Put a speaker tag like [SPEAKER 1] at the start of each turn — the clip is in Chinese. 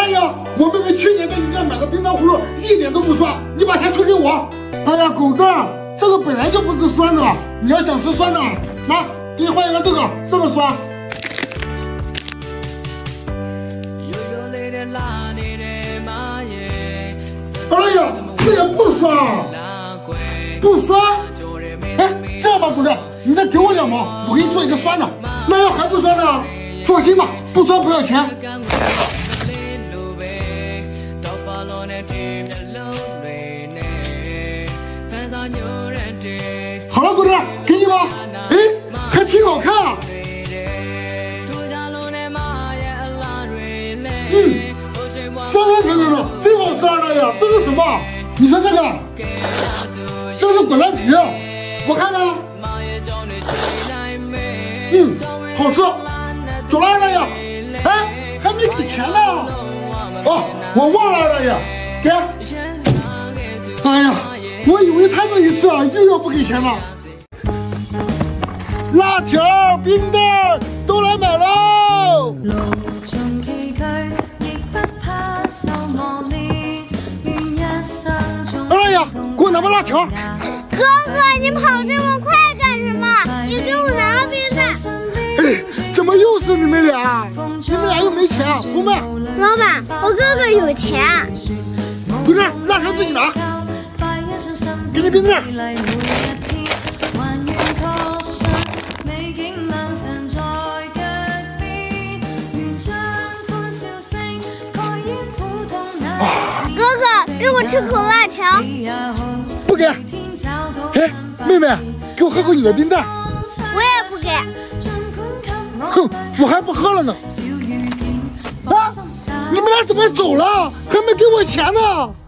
[SPEAKER 1] 哎呀，我妹妹去年在你这儿买的冰糖葫芦一点都不酸，你把钱退给我。哎呀，狗蛋儿，这个本来就不是酸的，你要想吃酸的，拿，给你换一个这个酸。哎呀，这也不酸，不酸。哎，这样吧，狗蛋，你再给我2毛，我给你做一个酸的。那要还不酸呢？放心吧，不酸不要钱。好了，狗蛋，给你吧。哎，还挺好看啊。酸甜甜的，真好吃啊！大爷，这是什么？你说这个？这是果兰皮，我看看。好吃。走了，二大爷。哎，还没给钱呢。哦，我忘了，二大爷，给。哎呀，我以为他这一次又要不给钱了。辣条、冰袋都来买喽！哎呀，给我拿包辣条。
[SPEAKER 2] 哥哥，你跑这么快干什么？你给我拿个冰袋。
[SPEAKER 1] 哎，怎么又是你们俩？你们俩又没钱，不卖。
[SPEAKER 2] 老板，我哥哥有钱。
[SPEAKER 1] 不是，辣条自己拿。给你冰袋。
[SPEAKER 2] 哥哥，给我吃口辣条。
[SPEAKER 1] 不给。哎，妹妹，给我喝口你的冰袋。
[SPEAKER 2] 我也不给。
[SPEAKER 1] 哼，我还不喝了呢。啊，你们俩怎么走了？还没给我钱呢？